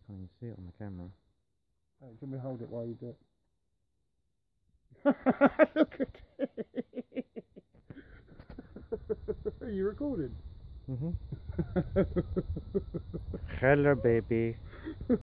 Can't even see it on the camera. Hey, can we hold it while you do it? Look at it! Are you recording? Hello, baby.